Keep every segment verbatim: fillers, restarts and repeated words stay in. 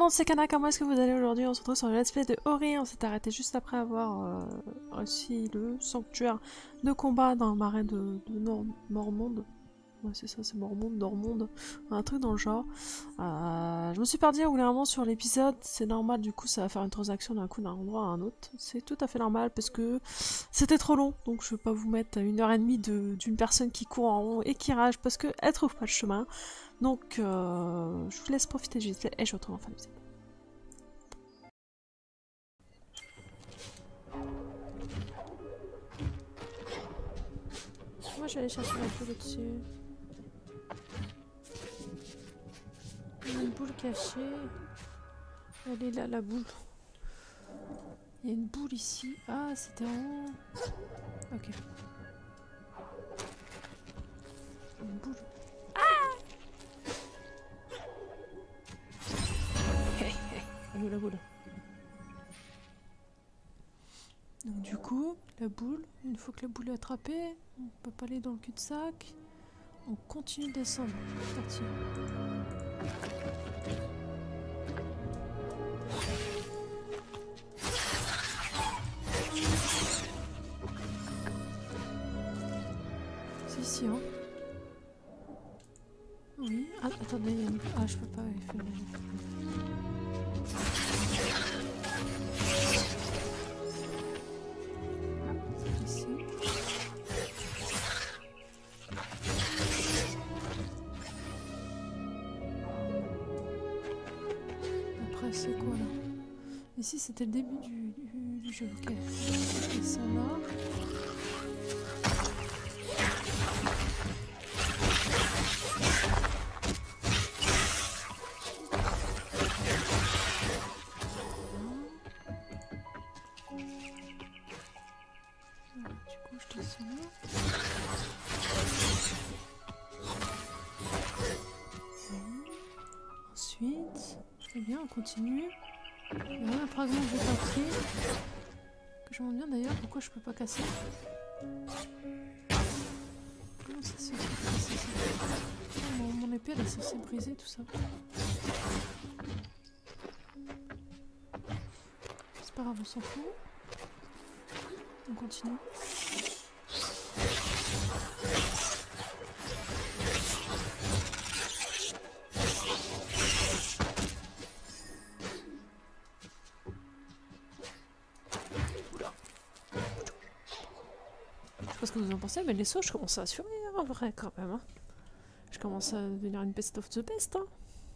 monde, c'est Kana, comment est-ce que vous allez aujourd'hui? On se retrouve sur le let's play de Ori. On s'est arrêté juste après avoir euh, réussi le sanctuaire de combat dans le marais de, de Nord Mormonde. Ouais, c'est ça, c'est Mormonde, Dormonde, un truc dans le genre. Euh, je me suis perdue au bout d'un moment sur l'épisode, c'est normal, du coup ça va faire une transaction d'un coup d'un endroit à un autre. C'est tout à fait normal parce que c'était trop long, donc je vais pas vous mettre à une heure et demie d'une personne qui court en rond et qui rage parce qu'elle trouve pas le chemin. Donc euh, je vous laisse profiter du display et je vous retrouve en fin de vidéo. Moi je vais aller chercher la boule au-dessus. Il y a une boule cachée. Elle est là, la boule. Il y a une boule ici. Ah, c'était en haut. Ok. Une boule. Ah! Elle est où la boule? Donc du coup, la boule, une fois que la boule est attrapée, on peut pas aller dans le cul-de-sac. On continue de descendre. C'est parti. C'est ici, hein? Oui. Ah, attendez, il y a une... Ah, je peux pas, il faut le... Ici. Après, c'est quoi, là? Ici, c'était le début du, du, du jeu, ok. Ils sont là. Très bien, on continue. Il y a un fragment de papier que je me demande bien d'ailleurs pourquoi je peux pas casser. Comment ça se fait? Oh, mon, mon épée elle est censée briser tout ça. C'est pas grave, on s'en fout. On continue. Je sais pas ce que vous en pensez, mais les sauts, je commence à assurer en vrai quand même. Hein. Je commence à devenir une best of the best. Hein.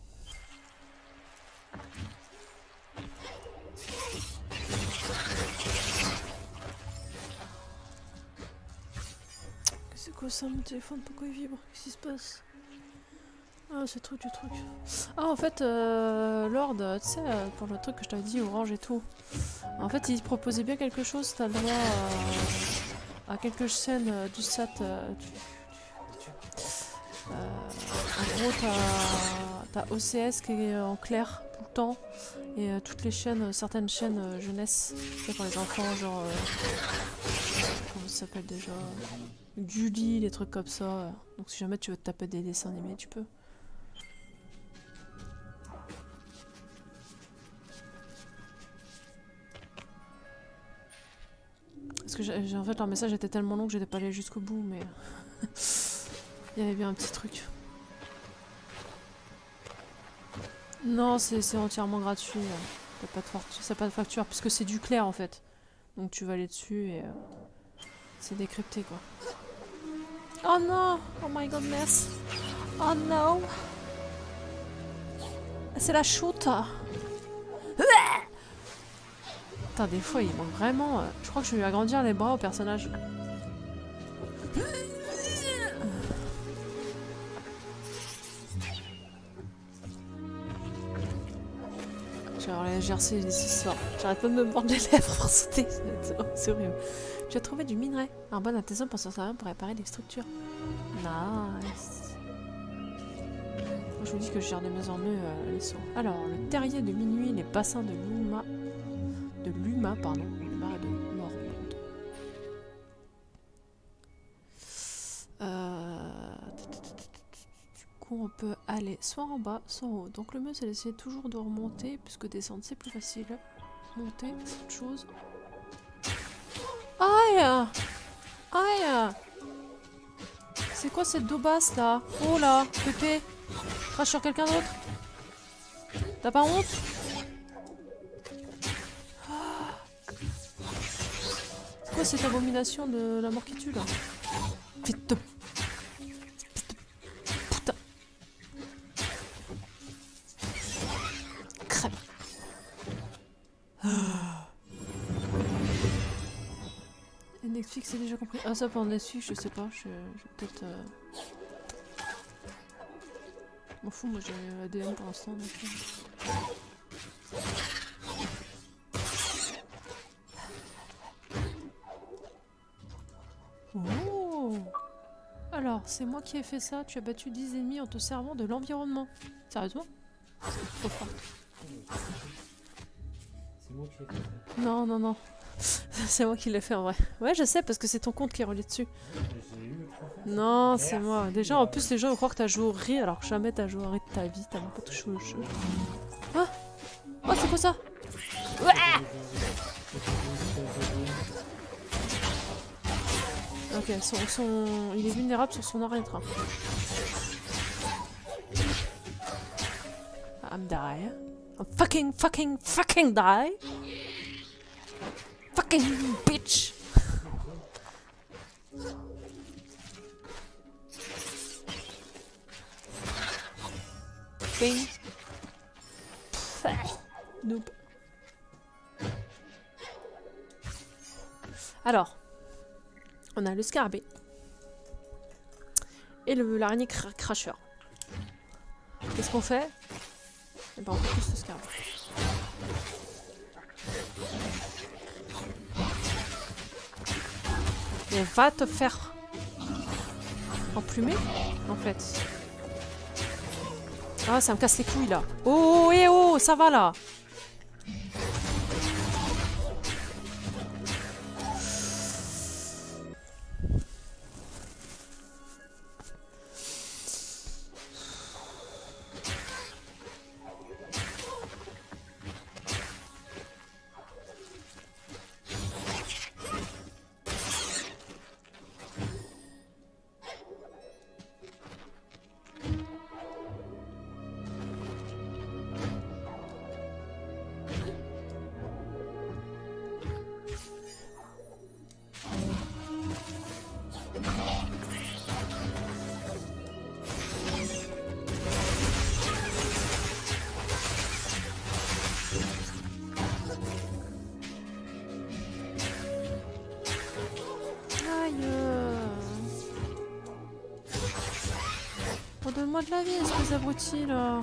C'est quoi ça, mon téléphone? Pourquoi il vibre? Qu'est-ce qui se passe? Ah, c'est truc du truc. Ah, en fait, euh, Lord, tu sais, euh, pour le truc que je t'avais dit, Orange et tout. En fait, il proposait bien quelque chose, t'as le droit à, à quelques chaînes euh, du S A T. Euh, du, du, du, euh, en gros, t'as t'as O C S qui est en clair tout le temps. Et euh, toutes les chaînes, certaines chaînes euh, jeunesse, c'est pour les enfants, genre... Euh, comment ça s'appelle déjà? Julie, les trucs comme ça. Donc si jamais tu veux te taper des dessins animés, tu peux. Parce que j'ai en fait leur message était tellement long que j'étais pas allé jusqu'au bout, mais il y avait bien un petit truc. Non, c'est entièrement gratuit. T'as pas de facture, pas de facture, puisque c'est du clair en fait. Donc tu vas aller dessus et euh, c'est décrypté quoi. Oh non! Oh my goodness! Oh no! C'est la shoot! Putain, des fois, il manque vraiment... Euh, je crois que je vais lui agrandir les bras au personnage. Genre, les G R C ici ce soir. J'arrête pas de me mordre les lèvres pour sauter. C'est horrible. Tu as trouvé du minerai. Un bon artisan pour s'en servir pour réparer des structures. Nice. Moi, je vous dis que je gère de mieux en mieux euh, les sons. Alors, le terrier de minuit, les bassins de Luma... De Luma, pardon. Le marais de Mormonde. Euh... Du coup, on peut aller soit en bas, soit en haut. Donc le mieux, c'est d'essayer toujours de remonter, puisque descendre, c'est plus facile. Monter, c'est autre chose. Aïe! Aïe! C'est quoi cette daubasse là? Oh là, Pépé! Crache sur quelqu'un d'autre? T'as pas honte? C'est quoi cette abomination de la mort qui tue là? Vite de... Putain! Crème! Netflix c'est déjà compris. Ah ça pour Netflix je sais pas, je, je peut-être... Euh... M'en fous, moi j'ai A D M pour l'instant donc... Oh! Alors, c'est moi qui ai fait ça, tu as battu dix ennemis en te servant de l'environnement. Sérieusement? Trop fort. C'est moi qui ai fait ça. Non, non, non. C'est moi qui l'ai fait en vrai. Ouais, je sais, parce que c'est ton compte qui est relié dessus. J'ai eu trois fois. Non, c'est moi. Déjà, en plus, les gens vont croire que t'as joué au riz, alors que jamais t'as joué au riz de ta vie, t'as même pas touché au jeu. Ah! Oh, c'est quoi ça? Ouais! Ok, son, son... il est vulnérable sur son arrêt-train. I'm die. I'm fucking, fucking, fucking die! Fucking bitch! Bing! Nope. Alors, on a le scarabée et le l'araignée cr cracheur. Qu'est-ce qu'on fait? Eh ben on fait plus le scarabée. Et va te faire emplumer en fait. Ah ça me casse les couilles là. Oh et oh, ça va là. Donne-moi de la vie, espèce d'abruti là.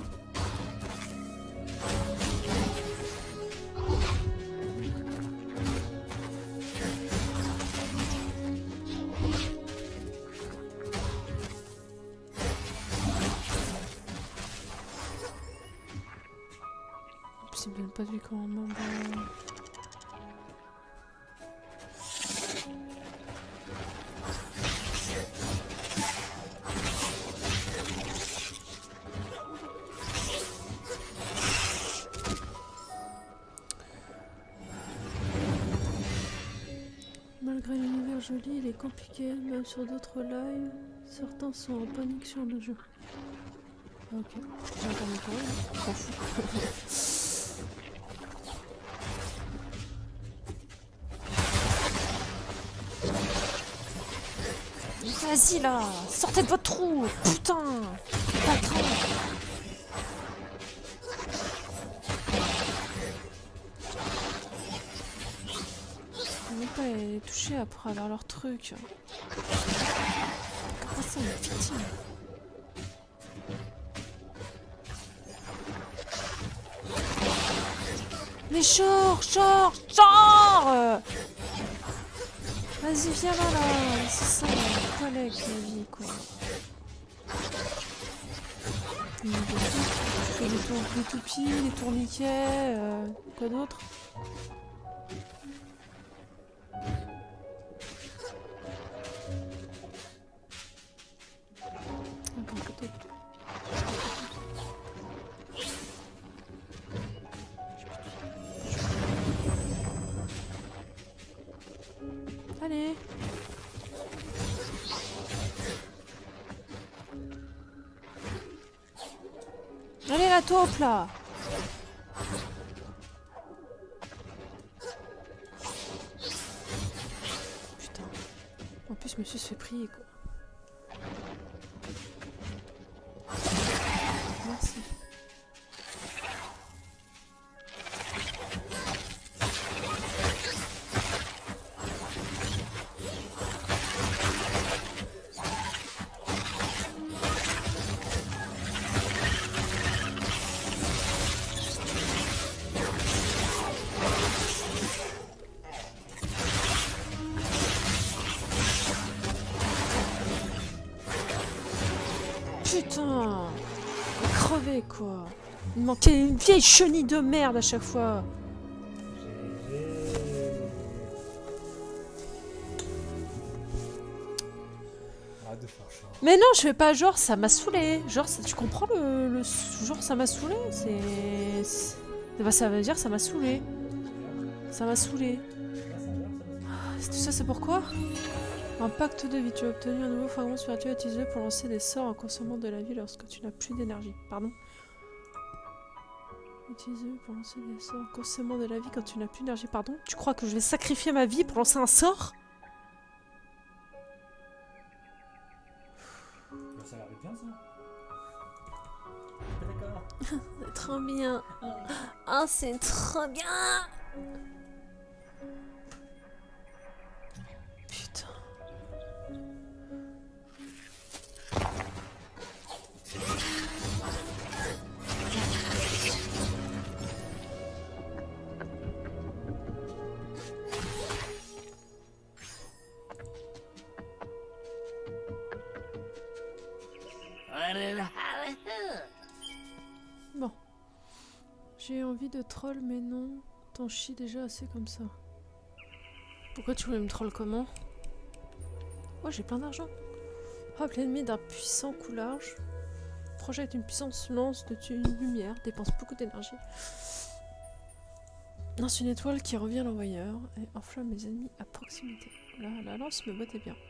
C'est bien pas du commandement. Bah... Malgré l'univers joli, il est compliqué, même sur d'autres lives, certains sont en panique sur le jeu. Ok, j'ai entendu parler, on s'en fout. Vas-y là, sortez de votre trou, putain, patron. Pas les toucher après avoir leur truc. Comment ça, une victime? Mais genre, genre, genre! Vas-y, viens là, là. C'est ça, la collègue, la vie, quoi. Les, les, tour, les toupies, les tourniquets, euh, quoi d'autre? Allez. Allez la taupe là. Putain. En plus, monsieur se fait prier quoi. Merci. Putain, crevé quoi. Il manquait une vieille chenille de merde à chaque fois. Arrête de faire chiant. Mais non, je fais pas genre ça m'a saoulé. Genre, ça, tu comprends le, le genre ça m'a saoulé. C'est, c'est- bah, ça veut dire ça m'a saoulé. Ça m'a saoulé. Ah, tout ça c'est pourquoi? Un pacte de vie. Tu as obtenu un nouveau fragment spirituel utilisé pour lancer des sorts en consommant de la vie lorsque tu n'as plus d'énergie. Pardon. Utilisé pour lancer des sorts en consommant de la vie quand tu n'as plus d'énergie. Pardon. Tu crois que je vais sacrifier ma vie pour lancer un sort? Bah, ça a l'air bien ça. D'accord. C'est trop bien. Ah, c'est trop bien. Putain. Bon. J'ai envie de troll, mais non. T'en chies déjà assez comme ça. Pourquoi tu voulais me troll comment? Oh, j'ai plein d'argent. Frappe l'ennemi d'un puissant coup large. Projette une puissance lance de une lumière. Dépense beaucoup d'énergie. Lance une étoile qui revient à l'envoyeur et enflamme les ennemis à proximité. Là, la lance me bottait bien.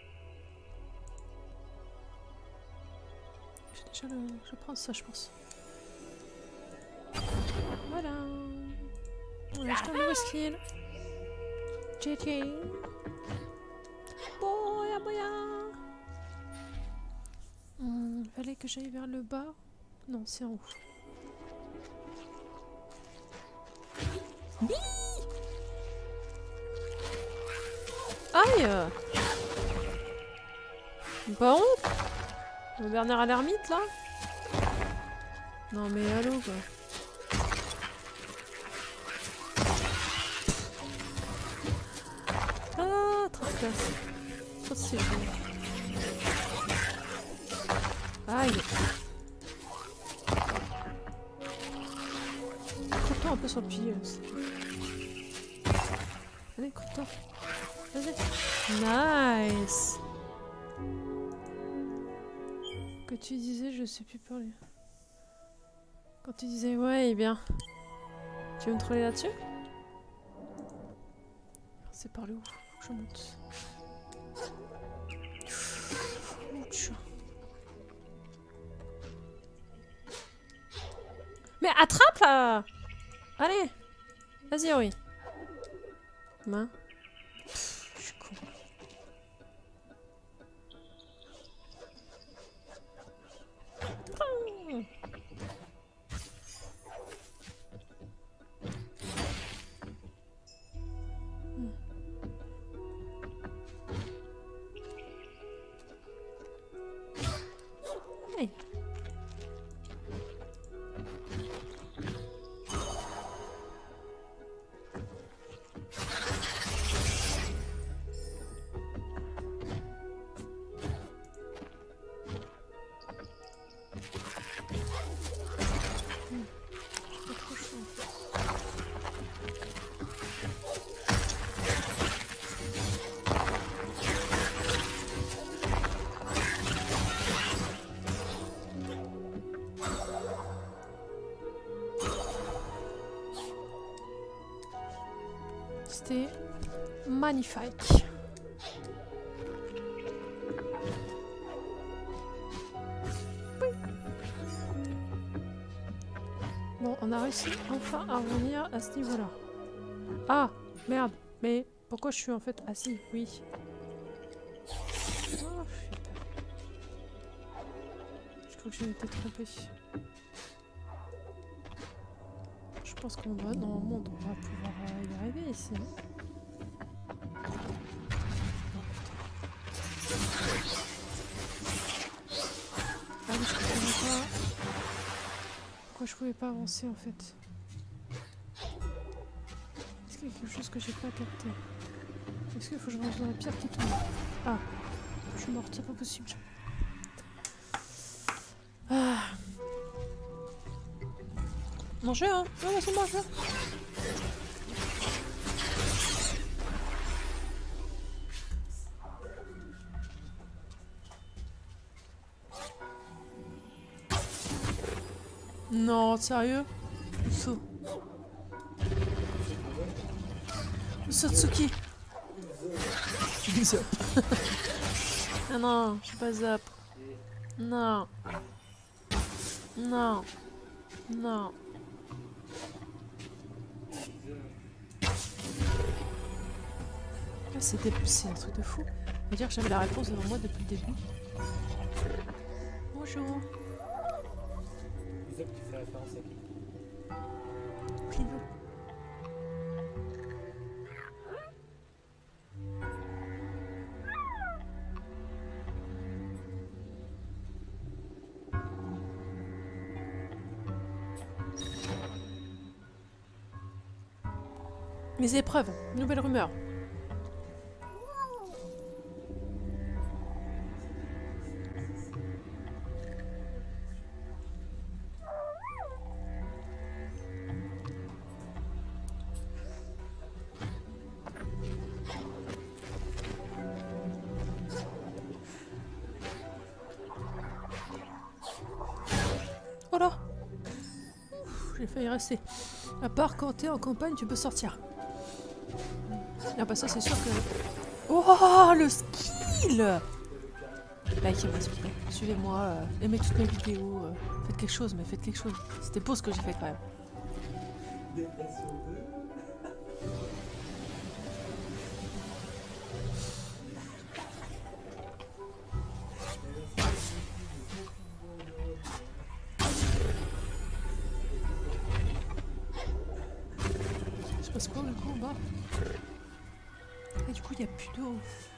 J'ai déjà le... Je prends ça, je pense. Voilà. On a acheté un nouveau skill. J J. Boya boya. Hmm, fallait que j'aille vers le bas. Non, c'est en haut. Bih. Aïe. Pas honte. Le Bernard à l'ermite là. Non mais allô quoi. Ah, trop de place. Trop de séjour. Aïe. Coupe-toi un peu sur le pied. Allez, coupe-toi. Vas-y. Nice. Que tu disais, je sais plus parler. Quand tu disais, ouais, eh bien. Tu veux me troller là-dessus? C'est par le haut. Faut que je monte. Ouch. Mais attrape là! Allez! Vas-y, oui. Main. Pff, je suis con. Mmh. Hey. C'était magnifique. On a réussi enfin à revenir à ce niveau-là. Ah, merde. Mais pourquoi je suis en fait... Ah si, oui. Oh, je crois que j'ai été trompée. Je pense qu'on va... Normalement, on va pouvoir y arriver ici. Ah oui, je comprenais pas. Pourquoi je pouvais pas avancer en fait? Est-ce qu'il y a quelque chose que j'ai pas capté? Est-ce qu'il faut que je rentre dans la pierre qui tombe? Ah, je suis morte, c'est pas possible. Ah. Manger hein? Ouais, vas-y, mange là. Non, sérieux? Uso. Usotsuki. Zap. Ah non, je suis pas zap. Non. Non. Non. Ah, c'était c'est un truc de fou. On va dire que j'avais la réponse devant moi depuis le début. Bonjour. Isaac, tu fais référence à qui? Clino. Les épreuves, nouvelle rumeur. Oh là! J'ai failli rester. À part quand t'es en campagne, tu peux sortir. Ah bah ça c'est sûr que... Oh le skill! Likez-moi s'il vous plaît. Suivez-moi, euh, aimez toutes mes vidéos, euh, faites quelque chose, mais faites quelque chose. C'était beau ce que j'ai fait quand même. Je passe quoi du coup en bas? Et du coup il n'y a plus d'eau.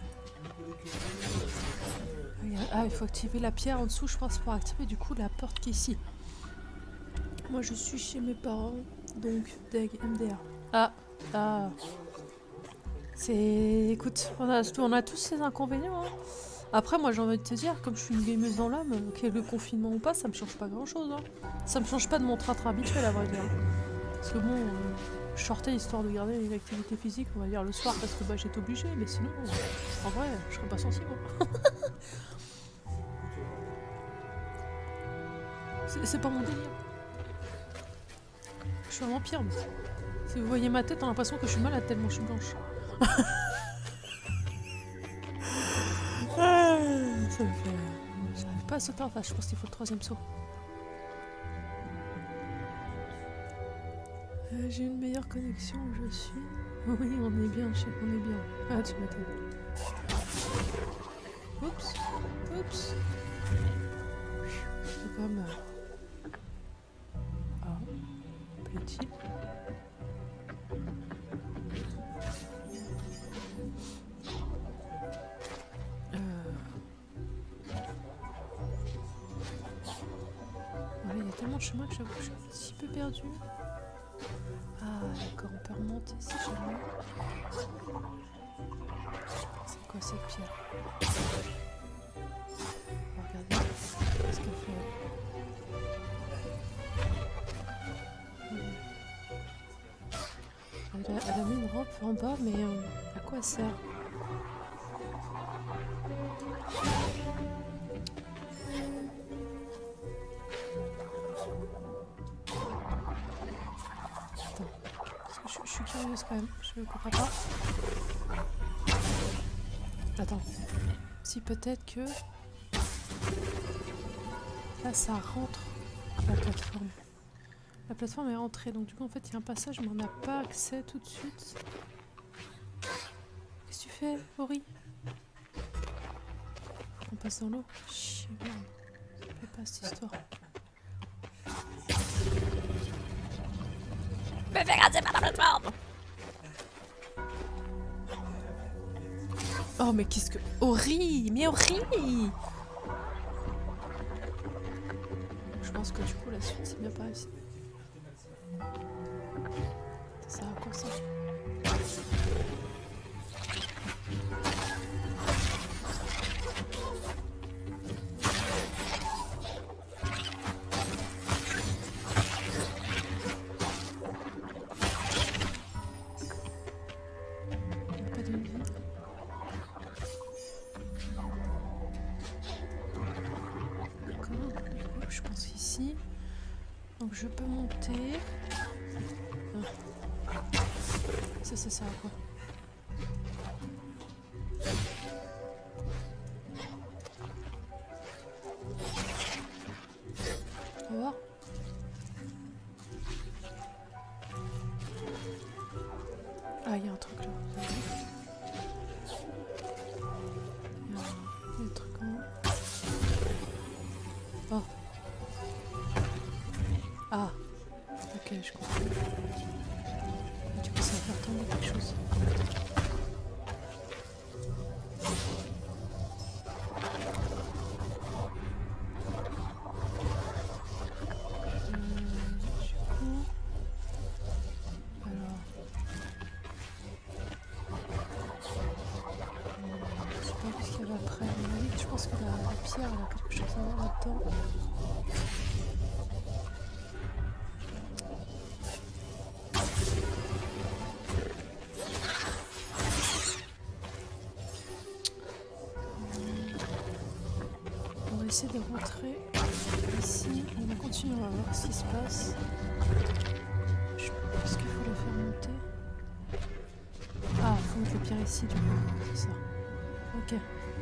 Ah, il faut activer la pierre en dessous, je pense, pour activer du coup la porte qui est ici. Moi je suis chez mes parents, donc Deg, M D R. Ah, ah. C'est... Écoute, on a, on a tous ces inconvénients. Hein. Après, moi j'ai envie de te dire, comme je suis une gameuse dans l'âme, qu'il y ait le confinement ou pas, ça me change pas grand chose. Hein. Ça me change pas de mon train-train habituel à vrai dire. Parce que bon, euh, je sortais histoire de garder une activité physique, on va dire le soir, parce que bah, j'étais obligée, mais sinon, euh, en vrai, je serais pas sensible. C'est pas mon délire. Je suis un vampire, mais si vous voyez ma tête, on a l'impression que je suis malade tellement je suis blanche. Ah, ça me fait... J'arrive pas à sauter en face, je pense qu'il faut le troisième saut. Euh, J'ai une meilleure connexion où je suis. Oui, on est bien, chef, on est bien. Ah, tu m'attends. Oups, oups. C'est comme... Euh... Ah, petit. Euh... Ouais, il y a tellement de chemin que j'avoue que je suis un petit peu perdue. Ah, d'accord, on peut remonter si jamais. C'est quoi cette pierre? On va regarder ce qu'elle fait. Elle a, elle a mis une rampe en bas, mais euh, à quoi elle sert? Attends, parce que je, je suis curieuse quand même, je ne comprends pas. Attends, si peut-être que... Là ça rentre la plateforme. La plateforme est rentrée, donc du coup en fait il y a un passage mais on n'a pas accès tout de suite. Qu'est-ce que tu fais, Ori? Faut qu'on passe dans l'eau. Chier, merde. Fais pas cette histoire. Mais fais raser par la plateforme! Oh mais qu'est-ce que... Ori! Mais Ori! Je pense que du coup la suite c'est bien pas réussi. Ça sert à quoi ça? Pas de vie. D'accord, je pense ici. Donc je peux monter. Ah. Ça, ça sert à quoi? On va voir. Ah, il y a un truc là. Il y a un, un truc en haut. Oh. Ah. Ok, je comprends. Du coup, ça va faire tomber quelque chose. Pierre, elle a quelque chose à voir là-dedans. On va essayer de rentrer ici. On va continuer, on va voir ce qui se passe. Je pense qu'il faut le faire monter. Ah, il faut mettre le pierre ici, du coup. C'est ça. Ok.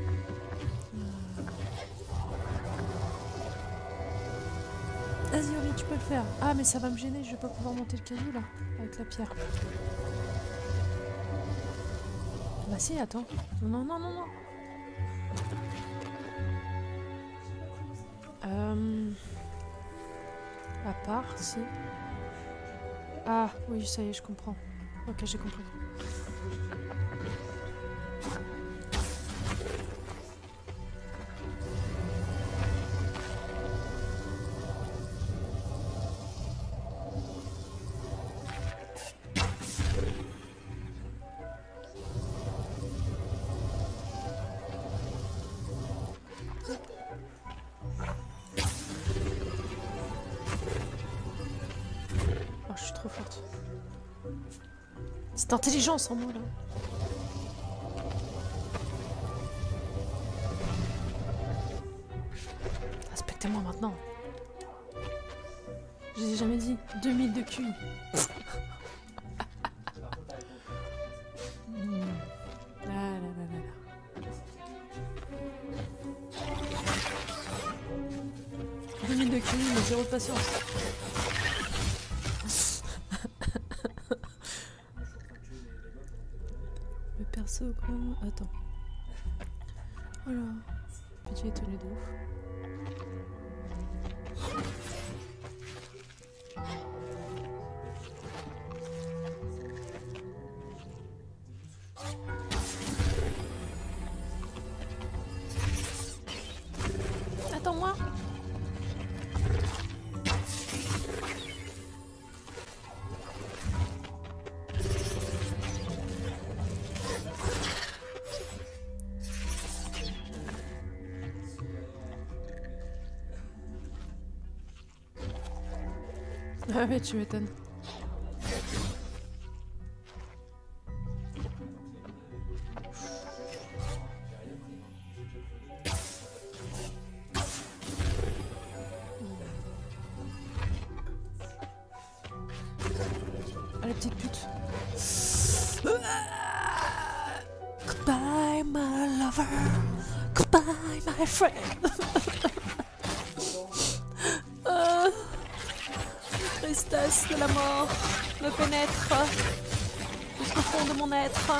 Vas-y Ori, tu peux le faire. Ah mais ça va me gêner, je vais pas pouvoir monter le caillou là, avec la pierre. Bah si, attends. Non, non, non, non. Euh... À part, si. Ah oui, ça y est, je comprends. Ok, j'ai compris. Oh, je suis trop forte. C'est intelligence en moi là. Respectez-moi maintenant. Je l'ai jamais dit. deux mille de Q I. Hmm. Ah là là là là. deux mille de Q I, mais zéro de patience. Le perso comme... Attends. Voilà. Petit étonné de ouf. Attends-moi. Ah ouais, tu m'étonnes. Ah la petite pute. Goodbye my lover. Goodbye my friend. Ah, triste. tristesse de la mort me pénètre jusqu'au fond de mon être.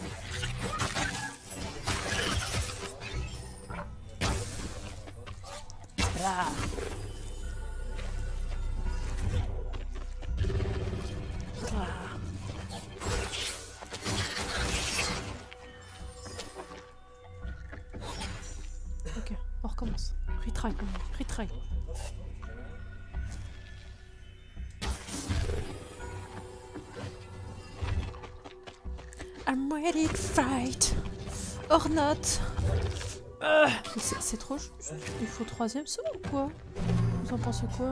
Voilà. Voilà. Ok, on recommence. Retry, retry. I'm ready to fight. Or not. Euh, c'est trop juste. Il faut troisième saut ou quoi? Vous en pensez quoi?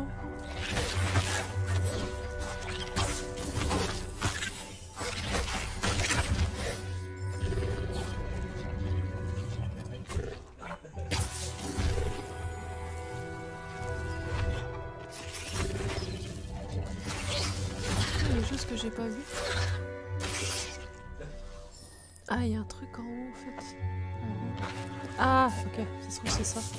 Il y a juste que j'ai pas vu. Ah, il y a un truc en haut en fait. Ah, ok, ça se trouve c'est ça.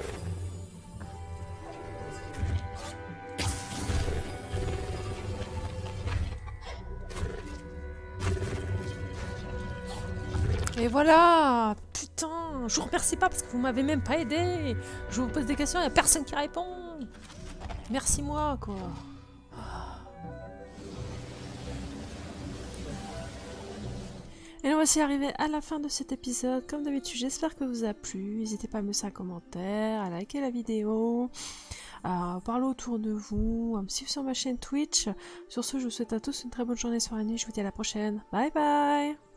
Et voilà. Putain, je vous remercie pas parce que vous m'avez même pas aidé. Je vous pose des questions, il y a personne qui répond. Merci moi, quoi. Et nous voici arrivés à la fin de cet épisode. Comme d'habitude, j'espère que vous a plu. N'hésitez pas à me laisser un commentaire, à liker la vidéo, à parler autour de vous, à me suivre sur ma chaîne Twitch. Sur ce, je vous souhaite à tous une très bonne journée, soirée, nuit. Je vous dis à la prochaine. Bye bye!